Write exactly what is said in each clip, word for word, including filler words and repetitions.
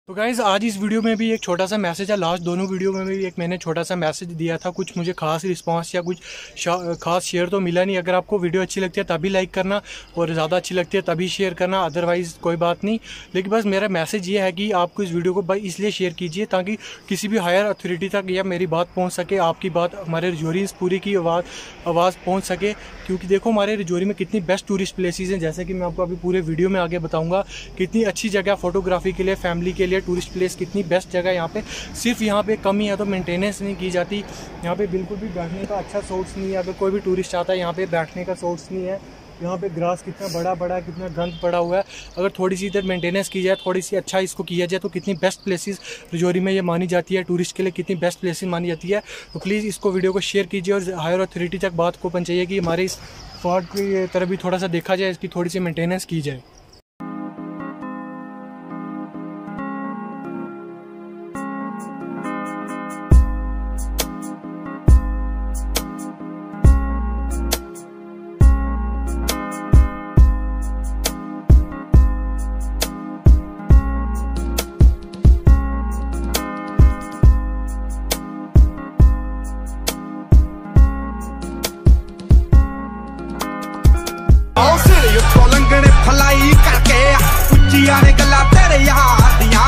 तो गाइज़ आज इस वीडियो में भी एक छोटा सा मैसेज है। लास्ट दोनों वीडियो में भी एक मैंने छोटा सा मैसेज दिया था, कुछ मुझे खास रिस्पांस या कुछ खास शेयर तो मिला नहीं। अगर आपको वीडियो अच्छी लगती है तभी लाइक करना और ज़्यादा अच्छी लगती है तभी शेयर करना, अदरवाइज़ कोई बात नहीं। लेकिन बस मेरा मैसेज ये है कि आपको इस वीडियो को भाई इसलिए शेयर कीजिए ताकि किसी भी हायर अथॉरिटी तक या मेरी बात पहुँच सके, आपकी बात हमारे रजौरी पूरी की आवाज़ आवाज़ पहुँच सके। क्योंकि देखो हमारे रजौरी में कितनी बेस्ट टूरिस्ट प्लेसेस हैं, जैसे कि मैं आपको अभी पूरे वीडियो में आगे बताऊँगा। कितनी अच्छी जगह फोटोग्राफी के लिए, फैमिली के लिए टूरिस्ट प्लेस कितनी बेस्ट जगह यहाँ पे। सिर्फ यहाँ पे कमी है तो मेंटेनेंस नहीं की जाती। यहाँ पे बिल्कुल भी बैठने का अच्छा सोर्स नहीं है। अगर कोई भी टूरिस्ट आता है यहाँ पे बैठने का सोर्स नहीं है। यहाँ पे ग्रास कितना बड़ा बड़ा है, कितना गंद पड़ा हुआ है। अगर थोड़ी सी इधर मेंटेनेंस की जाए, थोड़ी सी अच्छा इसको किया जाए तो कितनी बेस्ट प्लेसेस रजौरी में ये मानी जाती है, टूरिस्ट के लिए कितनी बेस्ट प्लेसेस मानी जाती है। तो प्लीज़ इसको वीडियो को शेयर कीजिए और हायर अथॉरिटी तक बात को पहुँचाइए कि हमारे इस फोर्ट की तरफ भी थोड़ा सा देखा जाए, इसकी थोड़ी सी मेंटेनेंस की जाए। फलाई करके उच्चियां ने गल्ला तेरे यार दियां।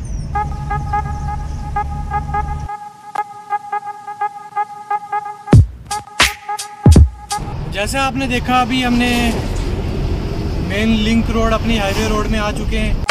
जैसे आपने देखा अभी हमने मेन लिंक रोड अपनी हाईवे रोड में आ चुके हैं।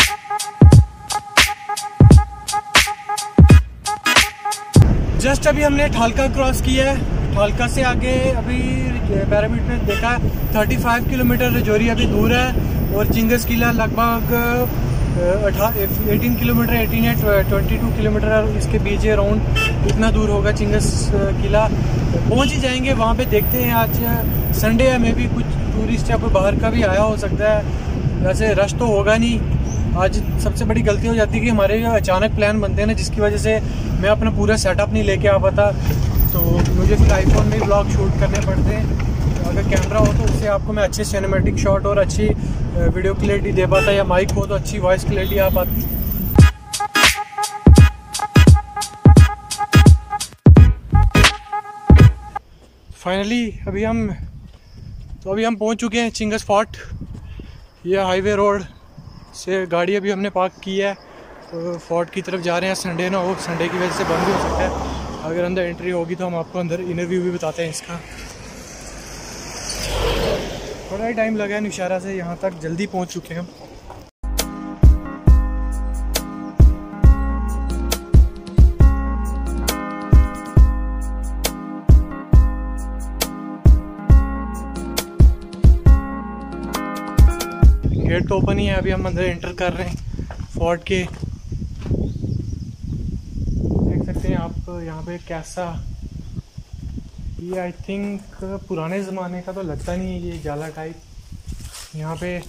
जस्ट अभी हमने ठालका क्रॉस किया है। ठालका से आगे अभी पैरामिड में देखा पैंतीस किलोमीटर रजौरी अभी दूर है और चिंगस किला लगभग अठारह किलोमीटर अठारह या बाईस किलोमीटर इसके बीच अराउंड इतना दूर होगा चिंगस किला। पहुंच ही जाएंगे वहां पे। देखते हैं आज संडे है, मे भी कुछ टूरिस्ट या कोई बाहर का भी आया हो सकता है। वैसे रश तो होगा नहीं। आज सबसे बड़ी गलती हो जाती है कि हमारे जो अचानक प्लान बनते हैं ना, जिसकी वजह से मैं अपना पूरा सेटअप नहीं लेके आ पाता, तो मुझे फिर आईफोन में ब्लॉग शूट करने पड़ते हैं। तो अगर कैमरा हो तो उससे आपको मैं अच्छे सिनेमैटिक शॉट और अच्छी वीडियो क्लैरिटी दे पाता, या माइक हो तो अच्छी वॉइस क्लैरिटी आ पाती। फाइनली अभी हम तो अभी हम पहुंच चुके हैं चिंगस फोर्ट। यह हाईवे रोड से गाड़ी अभी हमने पार्क की है, तो फोर्ट की तरफ जा रहे हैं। संडे ना हो, संडे की वजह से बंद भी हो सकता है। अगर अंदर एंट्री होगी तो हम आपको अंदर इंटरव्यू भी बताते हैं इसका। थोड़ा ही टाइम लगा है निशारा से यहाँ तक, जल्दी पहुँच चुके हैं हम। गेट तो ओपन ही है, अभी हम अंदर एंटर कर रहे हैं फोर्ट के। देख सकते हैं आप यहाँ पे कैसा, ये आई थिंक पुराने ज़माने का तो लगता नहीं है, ये जाला टाइप यहाँ पे।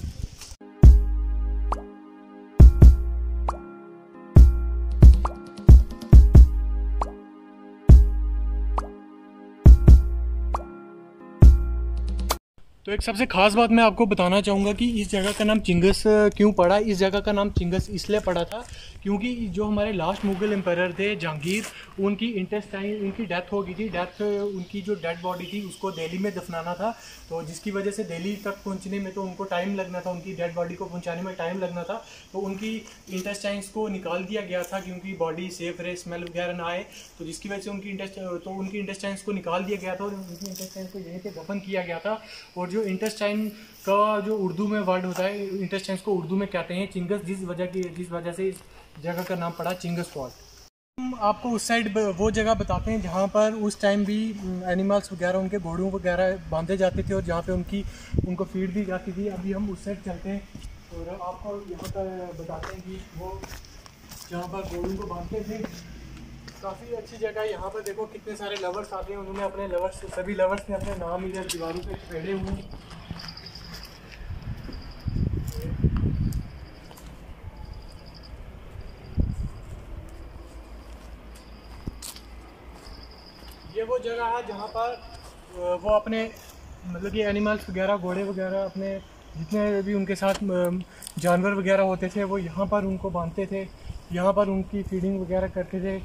तो एक सबसे खास बात मैं आपको बताना चाहूँगा कि इस जगह का नाम चिंगस क्यों पड़ा। इस जगह का नाम चिंगस इसलिए पड़ा था क्योंकि जो हमारे लास्ट मुगल एम्पायर थे जहांगीर, उनकी इंटेस्टाइन उनकी डेथ हो गई थी। डेथ उनकी जो डेड बॉडी थी उसको दिल्ली में दफनाना था, तो जिसकी वजह से दिल्ली तक पहुंचने में तो उनको टाइम लगना था, उनकी डेड बॉडी को पहुंचाने में टाइम लगना था। तो उनकी इंटेस्टाइंस को निकाल दिया गया था क्योंकि बॉडी सेफ रहे, स्मेल वगैरह ना आए, तो जिसकी वजह से उनकी इंटेस्ट तो उनकी इंटेस्टाइंस को निकाल दिया गया था और उनकी इंटेस्टाइंस को यहीं पर दफन किया गया था। और जो इंटेस्टाइन का जो उर्दू में वर्ड होता है, इंटेस्टाइन्स को उर्दू में कहते हैं चिंगस, जिस वजह की जिस वजह से इस जगह का नाम पड़ा चिंगस फोर्ट। हम आपको उस साइड वो जगह बताते हैं जहाँ पर उस टाइम भी एनिमल्स वगैरह, उनके घोड़ों वगैरह बांधे जाते थे और जहाँ पे उनकी उनको फीड दी जाती थी। अभी हम उस साइड चलते हैं और आपको यहाँ पर बताते हैं कि वो जहाँ पर घोड़ों को बांधते थे, काफ़ी अच्छी जगह है। यहाँ पर देखो कितने सारे लवर्स आते हैं, उन्होंने अपने लवर्स सभी लवर्स ने अपने नाम इधर दीवारों पे छेड़े हुए हैं। ये वो जगह है जहाँ पर वो अपने मतलब कि एनिमल्स वगैरह, घोड़े वगैरह, अपने जितने भी उनके साथ जानवर वगैरह होते थे वो यहाँ पर उनको बांधते थे यहाँ पर उनकी फीडिंग वगैरह करते थे।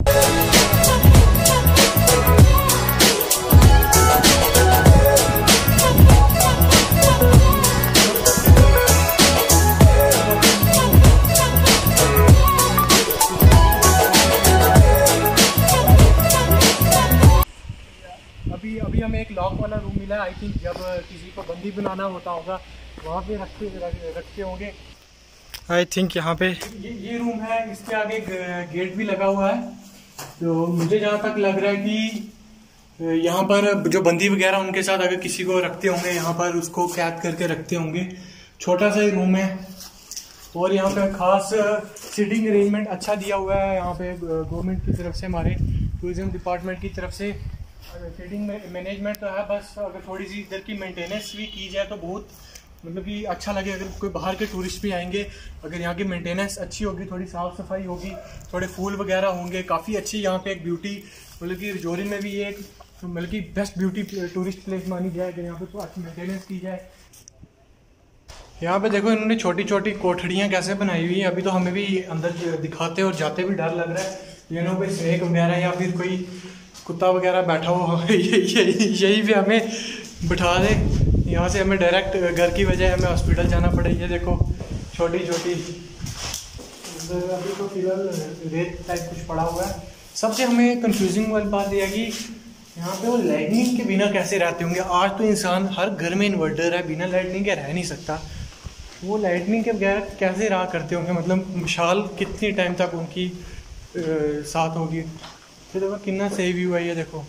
अभी अभी हमें एक लॉक वाला रूम मिला है। आई थिंक जब किसी को बंदी बनाना होता होगा वहाँ पे रखते रखते होंगे। आई थिंक यहाँ पे ये ये रूम है, इसके आगे गेट भी लगा हुआ है। तो मुझे जहाँ तक लग रहा है कि यहाँ पर जो बंदी वगैरह उनके साथ अगर किसी को रखते होंगे यहाँ पर उसको कैद करके रखते होंगे। छोटा सा ही रूम है और यहाँ पे खास सीटिंग अरेंजमेंट अच्छा दिया हुआ है। यहाँ पे गवर्नमेंट की तरफ से, हमारे टूरिज्म डिपार्टमेंट की तरफ से सीटिंग मैनेजमेंट तो है। बस अगर थोड़ी सी इधर की मेंटेनेंस भी की जाए तो बहुत मतलब कि अच्छा लगे। अगर कोई बाहर के टूरिस्ट भी आएंगे, अगर यहाँ की मेंटेनेंस अच्छी होगी, थोड़ी साफ़ सफाई होगी, थोड़े फूल वगैरह होंगे, काफ़ी अच्छी यहाँ पे एक ब्यूटी मतलब कि राजौरी में भी ये एक मतलब कि बेस्ट ब्यूटी टूरिस्ट प्लेस मानी जाए। अगर यहाँ पे तो अच्छी मेंटेनेंस की जाए। यहाँ पे देखो इन्होंने छोटी छोटी कोठड़ियाँ कैसे बनाई हुई है। अभी तो हमें भी अंदर दिखाते और जाते भी डर लग रहा है, यू नो कोई स्नेक वगैरह या फिर कोई कुत्ता वगैरह बैठा हो यही यही पे हमें बिठा दे। यहाँ से हमें डायरेक्ट घर की बजाय हमें हॉस्पिटल जाना पड़े। ये देखो छोटी छोटी, अभी तो फिलहाल रेत टाइप कुछ पड़ा हुआ है। सबसे हमें कंफ्यूजिंग वाली बात यह है कि यहाँ पे वो लाइटनिंग के बिना कैसे रहते होंगे। आज तो इंसान हर घर में इन्वर्टर है, बिना लाइटनिंग के रह नहीं सकता। वो लाइटनिंग के बगैर कैसे रहा करते होंगे, मतलब मशाल कितनी टाइम तक उनकी आ, साथ होगी। ये देखो कितना सही व्यू है। ये देखो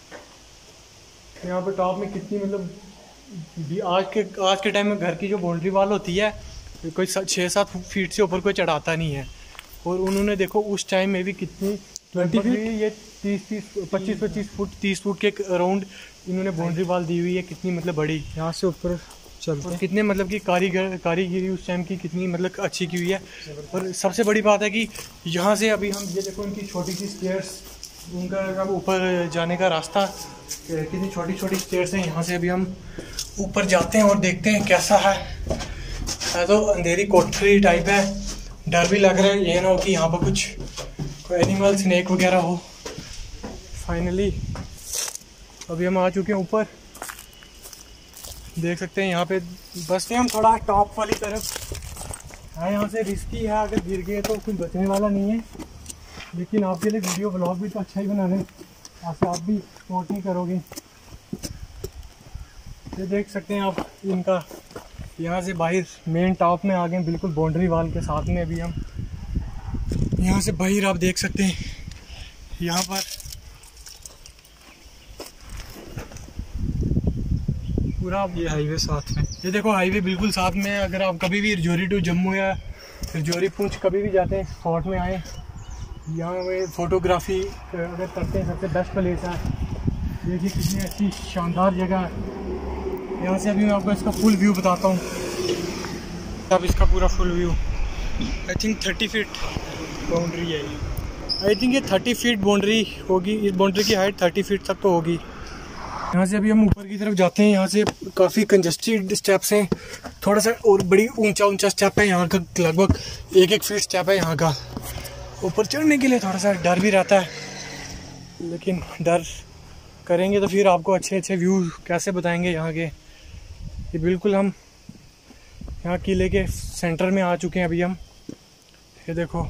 यहाँ पे टॉप में कितनी मतलब आज के आज के टाइम में घर की जो बाउंड्री वाल होती है कोई छः सात फीट से ऊपर कोई चढ़ाता नहीं है। और उन्होंने देखो उस टाइम में भी कितनी ट्वेंटी फीट ये तीस तीस पच्चीस पच्चीस फुट तीस फुट के अराउंड इन्होंने बाउंड्री वाल दी हुई है। कितनी मतलब बड़ी यहाँ से ऊपर चलते हैं। कितने मतलब कि कारीगर कारीगिरी उस टाइम की कितनी मतलब अच्छी की हुई है। और सबसे बड़ी बात है कि यहाँ से अभी हम ये देखो इनकी छोटी सी स्टेयर्स, उनका ऊपर जाने का रास्ता, कितनी छोटी छोटी स्टेयर्स हैं। यहाँ से अभी हम ऊपर जाते हैं और देखते हैं कैसा है। है तो अंधेरी कोठरी टाइप है, डर भी लग रहा है ये ना हो कि यहाँ पर कुछ कोई एनिमल स्नेक वगैरह हो। फाइनली अभी हम आ चुके हैं ऊपर, देख सकते हैं यहाँ पे। बस हम थोड़ा टॉप वाली तरफ है, यहाँ से रिस्की है, अगर गिर गए तो कुछ बचने वाला नहीं है। लेकिन आपके लिए वीडियो ब्लॉग भी तो अच्छा ही बना रहे हैं, ऐसे आप भी सपोर्ट नहीं करोगे। ये देख सकते हैं आप इनका, यहाँ से बाहर मेन टॉप में आ गए बिल्कुल बाउंड्री वाल के साथ में। अभी हम यहाँ से बाहर आप देख सकते हैं यहाँ पर पूरा ये हाईवे साथ में। ये देखो हाईवे बिल्कुल साथ में है। अगर आप कभी भी राजौरी टू जम्मू या राजौरी पूंछ कभी भी जाते हैं, स्पॉट में आए, यहाँ पे फ़ोटोग्राफी अगर करते हैं सबसे बेस्ट प्लेस है। देखिए कितनी अच्छी शानदार जगह है। यहाँ से अभी मैं आपको इसका फुल व्यू बताता हूँ। अब इसका पूरा full view I think thirty feet boundary है। आई थिंक ये थर्टी फीट बाउंड्री होगी। इस बाउंड्री की हाइट थर्टी फीट तक तो होगी। यहाँ से अभी हम ऊपर की तरफ जाते हैं। यहाँ से काफ़ी कंजस्टेड स्टेप्स हैं, थोड़ा सा और बड़ी ऊंचा ऊंचा स्टेप है। यहाँ का लगभग एक एक फीट स्टेप है यहाँ का। ऊपर चढ़ने के लिए थोड़ा सा डर भी रहता है, लेकिन डर करेंगे तो फिर आपको अच्छे अच्छे व्यू कैसे बताएंगे यहाँ के। ये बिल्कुल हम यहाँ किले के सेंटर में आ चुके हैं अभी हम। ये देखो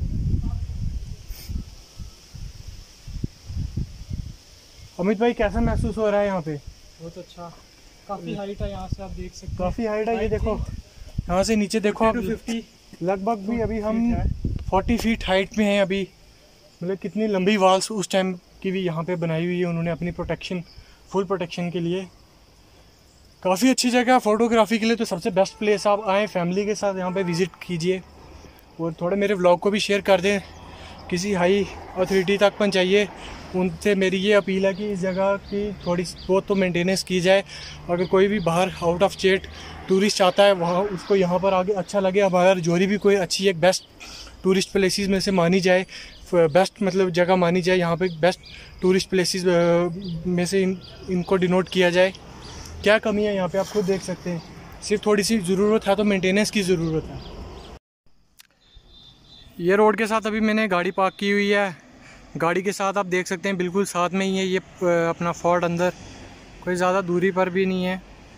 अमित भाई कैसा महसूस हो रहा है यहाँ पे? बहुत अच्छा, काफ़ी हाइट है यहाँ से, आप देख सकते हैं काफ़ी हाइट है। ये देखो यहाँ से नीचे देखो आप, लगभग भी अभी हम फोर्टी फीट हाइट में हैं अभी। मतलब कितनी लंबी वॉल्स उस टाइम की भी यहाँ पे बनाई हुई है उन्होंने अपनी प्रोटेक्शन, फुल प्रोटेक्शन के लिए। काफ़ी अच्छी जगह है फोटोग्राफी के लिए, तो सबसे बेस्ट प्लेस। आप आएँ फैमिली के साथ यहाँ पे विज़िट कीजिए और थोड़े मेरे व्लॉग को भी शेयर कर दें, किसी हाई अथॉरिटी तक पहुँचाइए। उनसे मेरी ये अपील है कि इस जगह की थोड़ी बहुत तो मेंटेनेंस की जाए। अगर कोई भी बाहर आउट ऑफ स्टेट टूरिस्ट आता है वहाँ उसको यहाँ पर आगे अच्छा लगे। हमारा राजौरी भी कोई अच्छी एक बेस्ट टूरिस्ट प्लेसेस में से मानी जाए, बेस्ट मतलब जगह मानी जाए। यहाँ पे बेस्ट टूरिस्ट प्लेसेस में से इन, इनको डिनोट किया जाए। क्या कमी है यहाँ पे आप खुद देख सकते हैं। सिर्फ थोड़ी सी ज़रूरत है तो मेंटेनेंस की ज़रूरत है। ये रोड के साथ अभी मैंने गाड़ी पार्क की हुई है। गाड़ी के साथ आप देख सकते हैं बिल्कुल साथ में ही है ये अपना फोर्ट, अंदर कोई ज़्यादा दूरी पर भी नहीं है।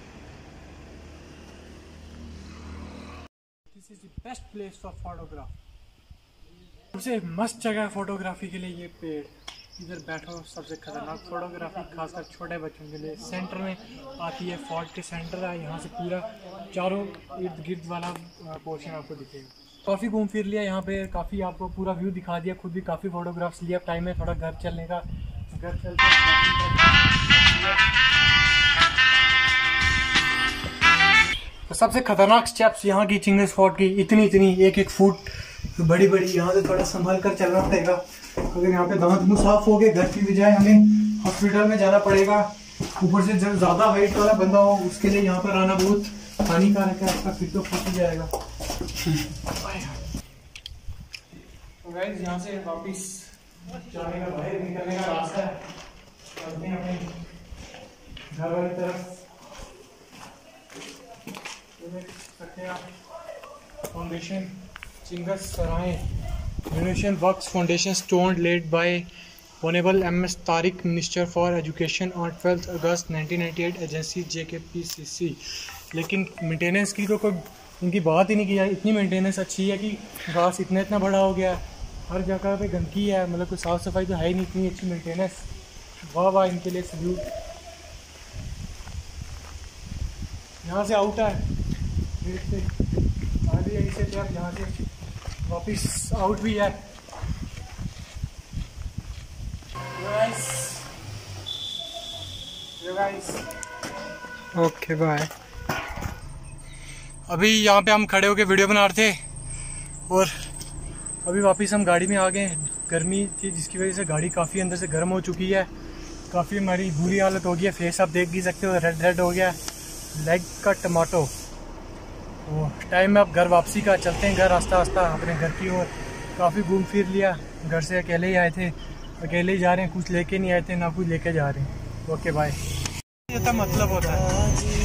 This is the best place for photograph. सबसे मस्त जगह है फोटोग्राफी के लिए ये पेड़। इधर बैठो, सबसे खतरनाक फोटोग्राफी खासकर छोटे बच्चों के लिए। सेंटर में आती है, फोर्ट के सेंटर है, यहाँ से पूरा चारों इर्द गिर्द वाला पोर्शन आपको दिखेगा। काफ़ी घूम फिर लिया यहाँ पे, काफ़ी आपको पूरा व्यू दिखा दिया, खुद भी काफ़ी फोटोग्राफ्स लिया। टाइम है थोड़ा घर चलने का, घर चलते तो सबसे खतरनाक स्टेप्स यहाँ की चिंगस फोर्ट की, इतनी इतनी एक एक फुट बड़ी बड़ी, यहाँ से थोड़ा संभल कर चलना पड़ेगा। अगर यहाँ पे दांत मुंह साफ हो गए, घर की बजाय हमें हॉस्पिटल में जाना पड़ेगा। ऊपर से जब ज़्यादा हाइट वाला बंदा हो उसके लिए यहाँ पर आना बहुत हानिकारक है, आपका फिर तो फंस जाएगा। तो गाइस यहाँ से वापिस जाने का, बाहर निकलने का रास्ता है, चलते हैं अपने घर वाली तरफ। देख सकते हैं आप foundation Chingus Sarai renovation works foundation stone laid by honourable M S Tariq, minister for education on twelfth August nineteen ninety eight, agency J K P सी सी। लेकिन मेंटेनेंस की तो कोई उनकी बात ही नहीं किया। इतनी मेंटेनेंस अच्छी है कि घास इतना इतना बड़ा हो गया, हर जगह पे गंदगी है, मतलब कोई साफ़ सफाई तो है ही नहीं। इतनी अच्छी मेंटेनेंस, वाह वाह, इनके लिए सल्यूट। यहाँ से आउट है, से आगे यहीं से आप यहाँ से वापिस आउट भी है। Okay bye. अभी यहाँ पे हम खड़े होके वीडियो बना रहे थे और अभी वापस हम गाड़ी में आ गए। गर्मी थी जिसकी वजह से गाड़ी काफ़ी अंदर से गर्म हो चुकी है, काफ़ी हमारी बुरी हालत हो गई है। फेस आप देख भी सकते हो, रेड रेड हो गया, लेग का टमाटो। वो टाइम में अब घर वापसी का, चलते हैं घर रास्ता रास्ता अपने घर की ओर। काफ़ी घूम फिर लिया, घर से अकेले ही आए थे, अकेले ही जा रहे हैं, कुछ लेके नहीं आए थे ना कुछ लेके जा रहे हैं। Okay bye. ये तो मतलब होता है।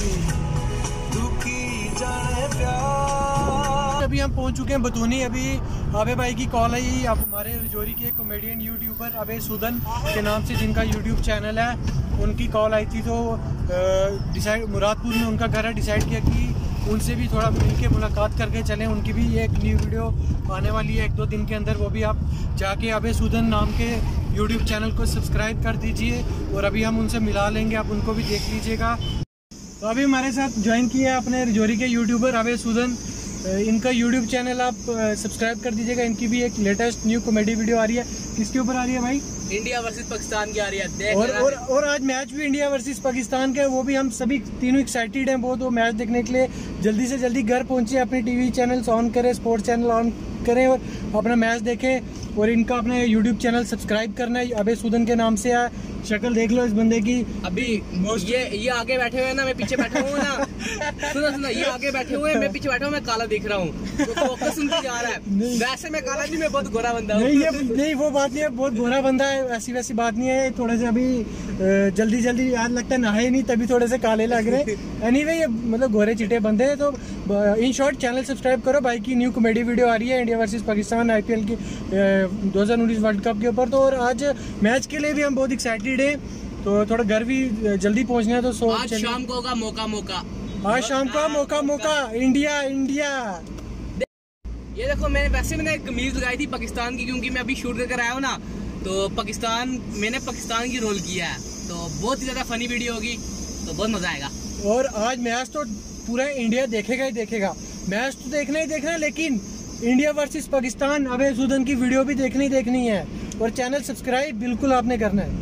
अभी हम पहुंच चुके हैं बतूनी। अभी आबे भाई की कॉल आई, अब हमारे रजौरी के कॉमेडियन यूट्यूबर अबे सुदन के नाम से जिनका यूट्यूब चैनल है, उनकी कॉल आई थी। तो डिसाइड मुरादपुर में उनका घर है, डिसाइड किया कि उनसे भी थोड़ा मिल के मुलाकात करके चलें। उनकी भी एक न्यू वीडियो आने वाली है एक दो दिन के अंदर, वो भी आप जाके अबे सुदन नाम के यूट्यूब चैनल को सब्सक्राइब कर दीजिए और अभी हम उनसे मिला लेंगे, आप उनको भी देख लीजिएगा। तो अभी हमारे साथ ज्वाइन किया अपने रजौरी के यूट्यूबर अबे सुदन। इनका यूट्यूब चैनल आप सब्सक्राइब कर दीजिएगा। इनकी भी एक लेटेस्ट न्यू कॉमेडी वीडियो आ रही है। किसके ऊपर आ रही है भाई? इंडिया वर्सेस पाकिस्तान की आ रही है। देख और और, और आज मैच भी इंडिया वर्सेस पाकिस्तान का है, वो भी हम सभी तीनों एक्साइटेड हैं बहुत वो मैच देखने के लिए। जल्दी से जल्दी घर पहुंचे, अपने टीवी चैनल्स ऑन करें, स्पोर्ट्स चैनल ऑन करें और अपना मैच देखें। और इनका अपने यूट्यूब चैनल सब्सक्राइब करना है, अबे सुदन के नाम से है। शक्ल देख लो इस बंदे की। अभी ये ये आगे बैठे हुए हैं ना, मैं पीछे बैठा हूँ ना। सुनो सुनो, ये आगे बैठे हुए हैं, मैं पीछे बैठा हूँ, मैं काला दिख रहा हूँ, तो फोकस उनकी जा रहा है। वैसे मैं काला नहीं, मैं बहुत गोरा बंदा हूँ। नहीं ये नहीं वो बात नहीं है, बहुत गोरा बंदा है, ऐसी वैसी बात नहीं है। थोड़े से अभी जल्दी जल्दी याद लगता है नहाए नहीं, तभी थोड़े से काले लग रहे। एनीवे ये मतलब गोरे चिटे बंदे हैं। तो इन शॉर्ट चैनल सब्सक्राइब करो। भाई की न्यू कॉमेडी वीडियो आ रही है इंडिया वर्सेस पाकिस्तान आईपीएल की दो हज़ार उन्नीस वर्ल्ड कप के ऊपर। तो और आज मैच के लिए भी हम बहुत एक्साइटेड हैं, तो थोड़ा घर भी जल्दी पहुंचना है। तो सो आज शाम को होगा मौका मौका आज शाम का मौका मौका इंडिया इंडिया। ये देखो, मैंने वैसे मैंने कमीज लगाई थी पाकिस्तान की, क्योंकि मैं अभी शूट करके आया हूँ ना, तो पाकिस्तान मैंने पाकिस्तान की रोल किया है, तो बहुत ही ज्यादा फनी वीडियो होगी, तो बहुत मजा आएगा। और आज मैच तो पूरा इंडिया देखेगा ही देखेगा। मैच तो देखना ही देखना, लेकिन इंडिया वर्सेस पाकिस्तान अबे सुदन की वीडियो भी देखनी ही देखनी है। और चैनल सब्सक्राइब बिल्कुल आपने करना है।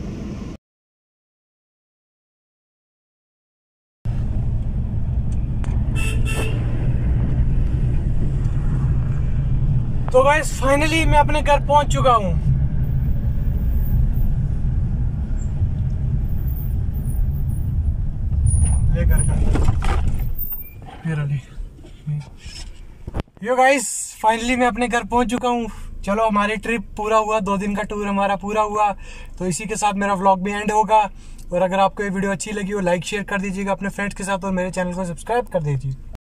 तो गाइस फाइनली मैं अपने घर पहुंच चुका हूं। ये घर का यो गाइस फाइनली मैं अपने घर पहुंच चुका हूं। चलो हमारी ट्रिप पूरा हुआ, दो दिन का टूर हमारा पूरा हुआ। तो इसी के साथ मेरा व्लॉग भी एंड होगा। और अगर आपको ये वीडियो अच्छी लगी हो लाइक शेयर कर दीजिएगा अपने फ्रेंड्स के साथ और मेरे चैनल को सब्सक्राइब कर दीजिए।